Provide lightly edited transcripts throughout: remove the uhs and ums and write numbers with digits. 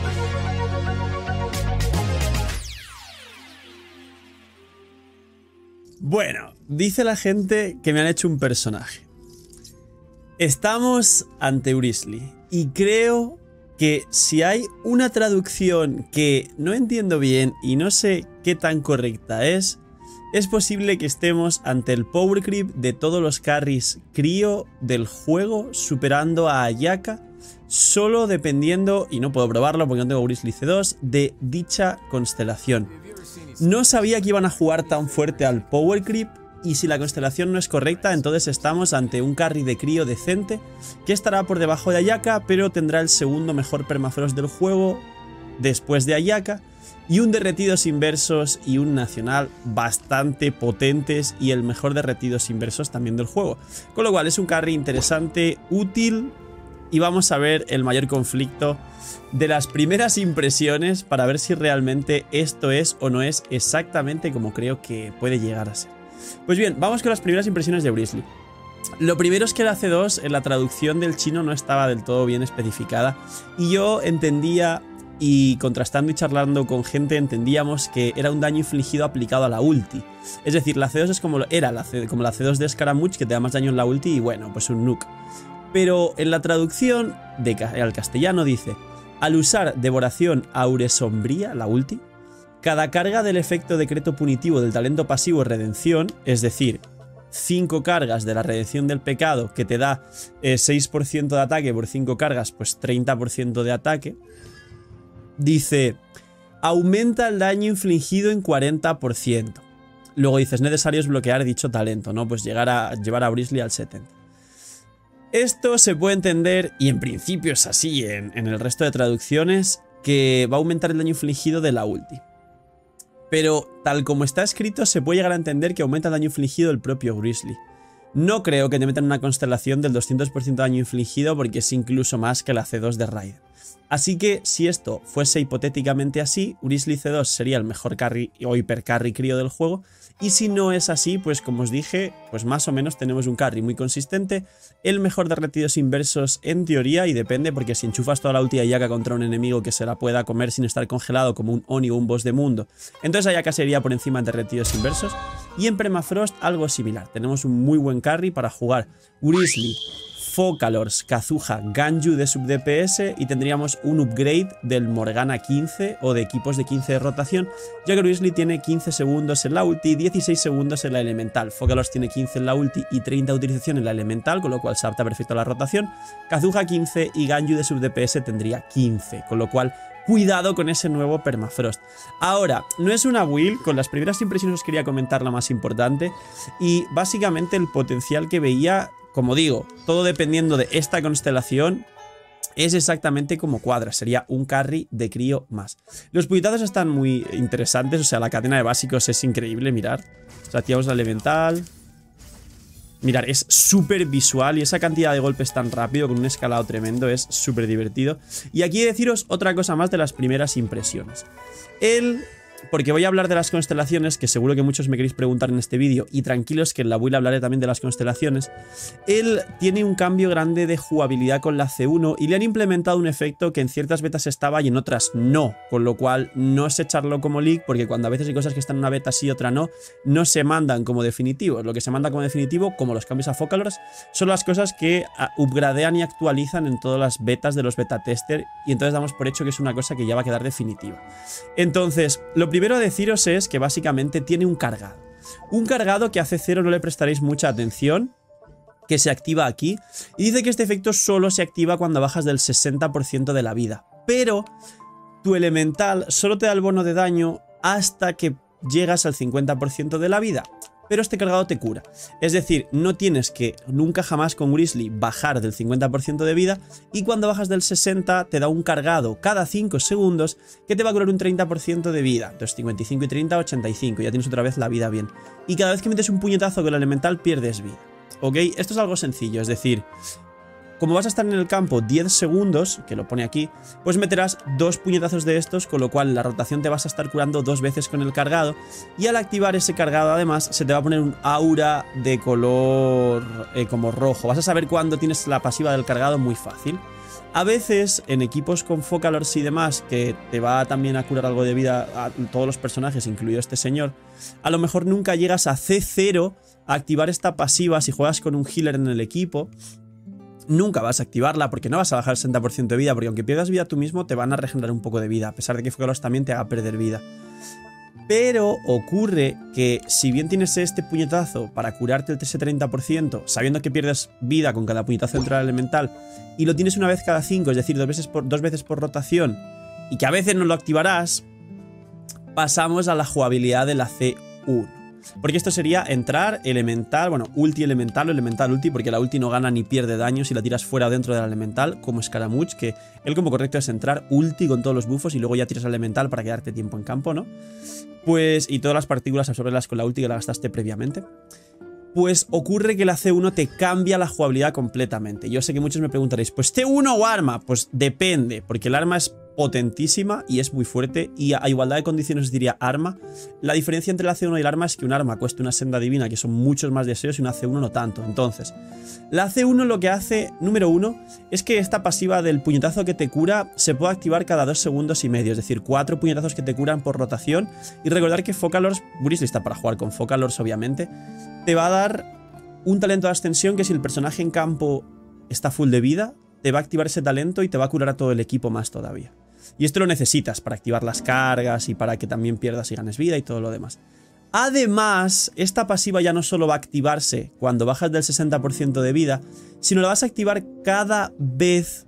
Bueno, dice la gente que me han hecho un personaje. Estamos ante Wriothesley y creo que si hay una traducción que no entiendo bien y no sé qué tan correcta es posible que estemos ante el power creep de todos los carries crío del juego, superando a Ayaka, solo dependiendo, y no puedo probarlo porque no tengo Wriothesley C2, de dicha constelación. No sabía que iban a jugar tan fuerte al power creep, y si la constelación no es correcta, entonces estamos ante un carry de crío decente que estará por debajo de Ayaka, pero tendrá el segundo mejor permafrost del juego después de Ayaka, y un derretidos inversos y un nacional bastante potentes, y el mejor derretidos inversos también del juego. Con lo cual es un carry interesante, útil, y vamos a ver el mayor conflicto de las primeras impresiones para ver si realmente esto es o no es exactamente como creo que puede llegar a ser. Pues bien, vamos con las primeras impresiones de Wriothesley. Lo primero es que la C2 en la traducción del chino no estaba del todo bien especificada, y yo entendía, y contrastando y charlando con gente, entendíamos que era un daño infligido aplicado a la ulti. Es decir, la C2 es como la C2 de Scaramouche, que te da más daño en la ulti y bueno, pues un nuke. Pero en la traducción al castellano dice: al usar Devoración Auresombría, la ulti, cada carga del efecto decreto punitivo del talento pasivo Redención, es decir, 5 cargas de la Redención del Pecado, que te da 6% de ataque por 5 cargas, pues 30% de ataque, dice, aumenta el daño infligido en 40%. Luego dices, necesario es bloquear dicho talento, ¿no? Pues llevar a Wriothesley al 70%. Esto se puede entender, y en principio es así en el resto de traducciones, que va a aumentar el daño infligido de la ulti. Pero tal como está escrito se puede llegar a entender que aumenta el daño infligido del propio Wriothesley. No creo que te metan una constelación del 200% de daño infligido, porque es incluso más que la C2 de Raiden. Así que si esto fuese hipotéticamente así, Wriothesley C2 sería el mejor carry o hiper carry crío del juego. Y si no es así, pues como os dije, pues más o menos tenemos un carry muy consistente, el mejor derretidos inversos en teoría, y depende, porque si enchufas toda la ulti de Ayaka contra un enemigo que se la pueda comer sin estar congelado como un Oni o un boss de mundo, entonces Ayaka sería por encima de derretidos inversos. Y en Permafrost algo similar, tenemos un muy buen carry para jugar Wriothesley, Focalors, Kazuha, Ganyu de sub DPS, y tendríamos un upgrade del Morgana 15 o de equipos de 15 de rotación, ya que Wriothesley tiene 15 segundos en la ulti y 16 segundos en la elemental. Focalors tiene 15 en la ulti y 30 de utilización en la elemental, con lo cual se adapta perfecto a la rotación. Kazuha 15 y Ganyu de sub DPS tendría 15, con lo cual cuidado con ese nuevo Permafrost. Ahora, no es una build, con las primeras impresiones os quería comentar la más importante, y básicamente el potencial que veía. Como digo, todo dependiendo de esta constelación, es exactamente como cuadra, sería un carry de crío más. Los puñetazos están muy interesantes, o sea, la cadena de básicos es increíble, mirar. O sea, activamos la elemental. Mirar, es súper visual, y esa cantidad de golpes tan rápido con un escalado tremendo es súper divertido. Y aquí deciros otra cosa más de las primeras impresiones. Porque voy a hablar de las constelaciones, que seguro que muchos me queréis preguntar en este vídeo, y tranquilos que en la build hablaré también de las constelaciones. Él tiene un cambio grande de jugabilidad con la C1 y le han implementado un efecto que en ciertas betas estaba y en otras no, con lo cual no sé echarlo como leak, porque cuando a veces hay cosas que están en una beta sí y otra no, no se mandan como definitivos. Lo que se manda como definitivo, como los cambios a Focalors, son las cosas que upgradean y actualizan en todas las betas de los beta tester, y entonces damos por hecho que es una cosa que ya va a quedar definitiva. Entonces, lo primero a deciros es que básicamente tiene un cargado. Un cargado que a C0 no le prestaréis mucha atención, que se activa aquí, y dice que este efecto solo se activa cuando bajas del 60% de la vida. Pero tu elemental solo te da el bono de daño hasta que llegas al 50% de la vida. Pero este cargado te cura. Es decir, no tienes que nunca jamás con Wriothesley bajar del 50% de vida, y cuando bajas del 60% te da un cargado cada 5 segundos que te va a curar un 30% de vida. Entonces 55 y 30, 85, ya tienes otra vez la vida bien. Y cada vez que metes un puñetazo con el elemental pierdes vida. ¿Ok? Esto es algo sencillo, es decir, como vas a estar en el campo 10 segundos, que lo pone aquí, pues meterás 2 puñetazos de estos, con lo cual en la rotación te vas a estar curando 2 veces con el cargado, y al activar ese cargado además se te va a poner un aura de color como rojo. Vas a saber cuándo tienes la pasiva del cargado muy fácil. A veces, en equipos con Focalors y demás, que te va también a curar algo de vida a todos los personajes, incluido este señor, a lo mejor nunca llegas a C0 a activar esta pasiva si juegas con un healer en el equipo. Nunca vas a activarla porque no vas a bajar el 60% de vida, porque aunque pierdas vida tú mismo, te van a regenerar un poco de vida, a pesar de que Focalors también te haga perder vida. Pero ocurre que si bien tienes este puñetazo para curarte el 30%, sabiendo que pierdes vida con cada puñetazo dentro del elemental, y lo tienes una vez cada 5, es decir, dos veces por rotación, y que a veces no lo activarás, pasamos a la jugabilidad de la C1. Porque esto sería entrar elemental, bueno, ulti elemental o elemental ulti, porque la ulti no gana ni pierde daño si la tiras fuera o dentro del elemental, como Scaramouche, que el combo correcto es entrar ulti con todos los buffos y luego ya tiras al elemental para quedarte tiempo en campo, ¿no? Pues, y todas las partículas absorberlas con la ulti que la gastaste previamente. Pues ocurre que la C1 te cambia la jugabilidad completamente. Yo sé que muchos me preguntaréis, ¿pues C1 o arma? Pues depende, porque el arma es potentísima y es muy fuerte, y a igualdad de condiciones os diría arma. La diferencia entre la C1 y el arma es que un arma cuesta una senda divina, que son muchos más deseos, y una C1 no tanto. Entonces, la C1 lo que hace, número 1, es que esta pasiva del puñetazo que te cura se puede activar cada 2 segundos y medio, es decir, 4 puñetazos que te curan por rotación. Y recordar que Focalors, Grizzly está para jugar con Focalors obviamente, te va a dar un talento de ascensión que si el personaje en campo está full de vida, te va a activar ese talento y te va a curar a todo el equipo más todavía. Y esto lo necesitas para activar las cargas y para que también pierdas y ganes vida y todo lo demás. Además, esta pasiva ya no solo va a activarse cuando bajas del 60% de vida, sino la vas a activar cada vez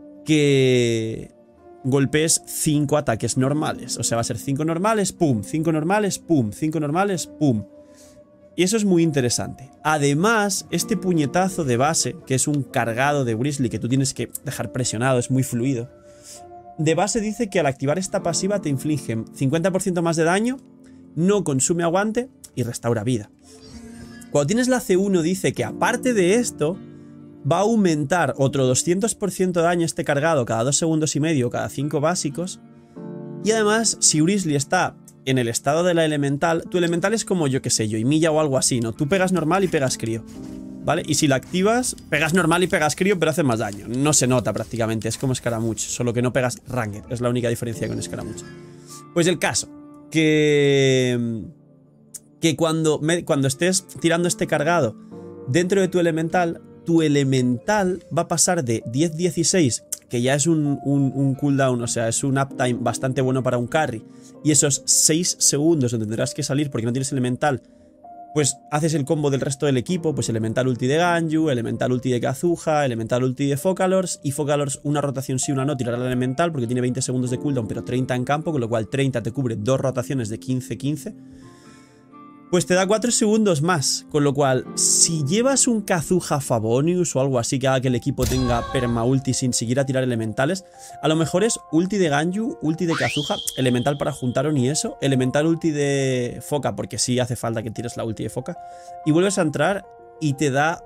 que golpees 5 ataques normales. O sea, va a ser 5 normales, pum, 5 normales, pum, 5 normales, pum. Y eso es muy interesante. Además, este puñetazo de base, que es un cargado de Grizzly que tú tienes que dejar presionado, es muy fluido. De base dice que al activar esta pasiva te inflige 50% más de daño, no consume aguante y restaura vida. Cuando tienes la C1 dice que aparte de esto, va a aumentar otro 200% de daño este cargado cada 2 segundos y medio, cada 5 básicos. Y además, si Grizzly está en el estado de la elemental, tu elemental es como, yo que sé, Yoimiya o algo así, ¿no? Tú pegas normal y pegas crío, ¿vale? Y si la activas, pegas normal y pegas crío, pero hace más daño. No se nota prácticamente, es como Scaramouche, solo que no pegas Ranked, es la única diferencia con Scaramouche. Pues el caso, que cuando estés tirando este cargado dentro de tu elemental va a pasar de 10-16, que ya es un cooldown, o sea, es un uptime bastante bueno para un carry, y esos 6 segundos donde tendrás que salir porque no tienes elemental, pues haces el combo del resto del equipo, pues elemental ulti de Ganyu, elemental ulti de Kazuha, elemental ulti de Focalors, y Focalors una rotación sí, una no, tirará el elemental porque tiene 20 segundos de cooldown, pero 30 en campo, con lo cual 30 te cubre 2 rotaciones de 15-15. Pues te da 4 segundos más, con lo cual, si llevas un Kazuha Favonius o algo así que haga que el equipo tenga perma ulti sin siquiera tirar elementales, a lo mejor es ulti de Ganyu, ulti de Kazuha, elemental para juntar ni eso, elemental ulti de Foca, porque sí hace falta que tires la ulti de Foca, y vuelves a entrar y te da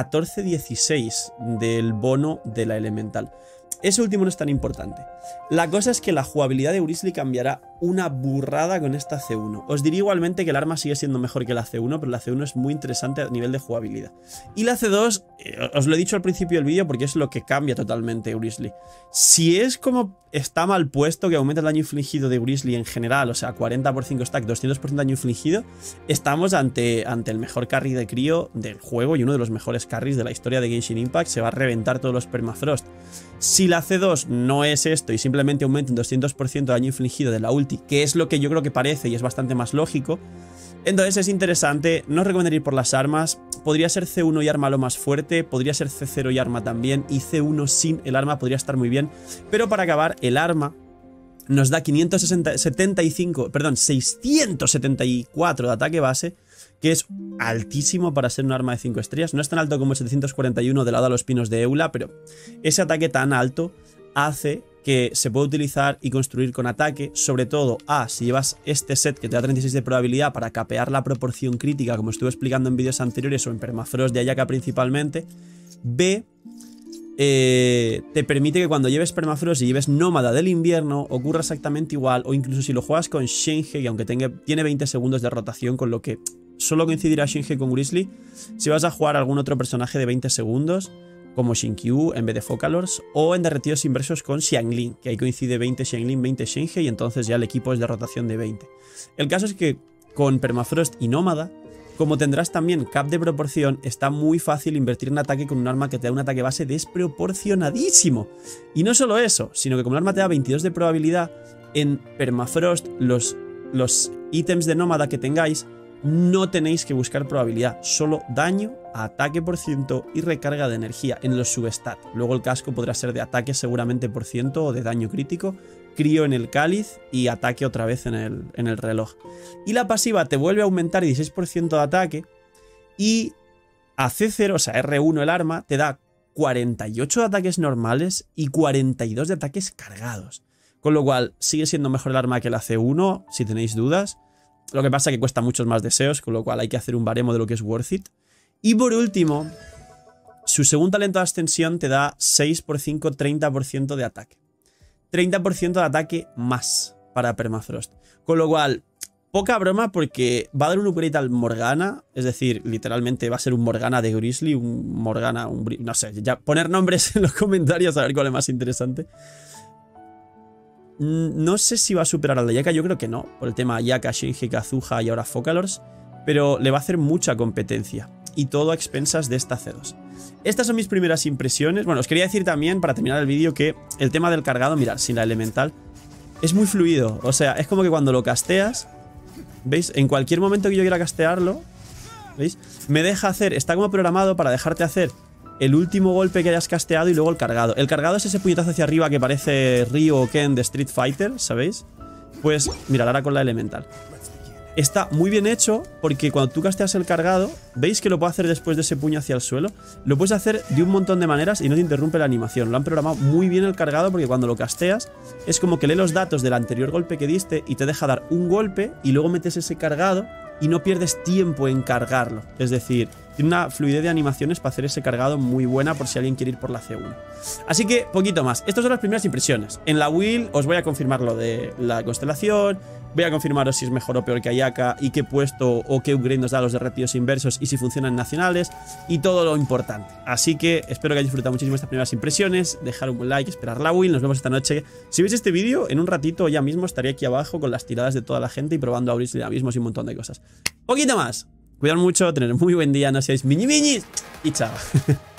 14-16 del bono de la elemental. Eso último no es tan importante. La cosa es que la jugabilidad de Grizzly cambiará una burrada con esta C1. Os diría igualmente que el arma sigue siendo mejor que la C1, pero la C1 es muy interesante a nivel de jugabilidad. Y la C2, os lo he dicho al principio del vídeo porque es lo que cambia totalmente Grizzly. Si es como está mal puesto, que aumenta el daño infligido de Grizzly en general, o sea, 40 por 5 stack, 200% de daño infligido, estamos ante el mejor carry de crío del juego y uno de los mejores carries de la historia de Genshin Impact. Se va a reventar todos los permafrost. Si la C2 no es esto y simplemente aumenta un 200% de daño infligido de la ulti, que es lo que yo creo que parece y es bastante más lógico, entonces es interesante. No os recomendaría ir por las armas. Podría ser C1 y arma lo más fuerte, podría ser C0 y arma también, y C1 sin el arma podría estar muy bien, pero para acabar, el arma nos da 674 de ataque base, que es altísimo para ser un arma de 5 estrellas. No es tan alto como el 741 de lado a los pinos de Eula, pero ese ataque tan alto hace que se pueda utilizar y construir con ataque, sobre todo si llevas este set que te da 36 de probabilidad para capear la proporción crítica, como estuve explicando en vídeos anteriores o en Permafrost de Ayaka principalmente. B, te permite que cuando lleves Permafrost y lleves Nómada del Invierno ocurra exactamente igual, o incluso si lo juegas con Shenhe, que aunque tiene 20 segundos de rotación, con lo que solo coincidirá Shenhe con Grizzly. Si vas a jugar algún otro personaje de 20 segundos, como Xinkyu en vez de Focalors, o en derretidos inversos con Xiangling, que ahí coincide 20 Xiangling, 20 Shenhe, y entonces ya el equipo es de rotación de 20. El caso es que con Permafrost y Nómada, como tendrás también cap de proporción, está muy fácil invertir en ataque con un arma que te da un ataque base desproporcionadísimo. Y no solo eso, sino que como el arma te da 22 de probabilidad, en Permafrost los ítems de Nómada que tengáis no tenéis que buscar probabilidad, solo daño, ataque por ciento y recarga de energía en los substat. Luego el casco podrá ser de ataque seguramente por ciento o de daño crítico, crío en el cáliz y ataque otra vez en el reloj. Y la pasiva te vuelve a aumentar 16% de ataque y a C0, o sea R1 el arma, te da 48 de ataques normales y 42 de ataques cargados. Con lo cual sigue siendo mejor el arma que la C1 si tenéis dudas. Lo que pasa es que cuesta muchos más deseos, con lo cual hay que hacer un baremo de lo que es worth it. Y por último, su segundo talento de ascensión te da 6x5, 30% de ataque. 30% de ataque más para Permafrost. Con lo cual, poca broma porque va a dar un upgrade al Morgana. Es decir, literalmente va a ser un Morgana de Grizzly, un Morgana, no sé, ya poner nombres en los comentarios a ver cuál es más interesante. No sé si va a superar al de Ayaka, yo creo que no, por el tema Ayaka, Shenhe, Kazuha y ahora Focalors, pero le va a hacer mucha competencia, y todo a expensas de esta C2. Estas son mis primeras impresiones. Bueno, os quería decir también, para terminar el vídeo, que el tema del cargado, mirad, sin la elemental, es muy fluido, o sea, es como que cuando lo casteas, ¿veis? En cualquier momento que yo quiera castearlo, ¿veis? Me deja hacer, está como programado para dejarte hacer el último golpe que hayas casteado y luego el cargado. El cargado es ese puñetazo hacia arriba que parece Ryu o Ken de Street Fighter, ¿sabéis? Pues mirad ahora con la elemental. Está muy bien hecho porque cuando tú casteas el cargado, ¿veis que lo puedo hacer después de ese puño hacia el suelo? Lo puedes hacer de un montón de maneras y no te interrumpe la animación. Lo han programado muy bien el cargado porque cuando lo casteas es como que lee los datos del anterior golpe que diste y te deja dar un golpe y luego metes ese cargado y no pierdes tiempo en cargarlo. Es decir, tiene una fluidez de animaciones para hacer ese cargado muy buena por si alguien quiere ir por la C1. Así que, poquito más. Estas son las primeras impresiones. En la Will os voy a confirmar lo de la constelación, voy a confirmaros si es mejor o peor que Ayaka y qué puesto o qué upgrade nos da los derretidos inversos y si funcionan nacionales y todo lo importante. Así que espero que hayáis disfrutado muchísimo estas primeras impresiones, dejar un buen like, esperar la Will, nos vemos esta noche. Si veis este vídeo, en un ratito ya mismo estaré aquí abajo con las tiradas de toda la gente y probando a abrirse abismos y un montón de cosas. Poquito más. Cuidad mucho, tener muy buen día, no seáis miñis y chao.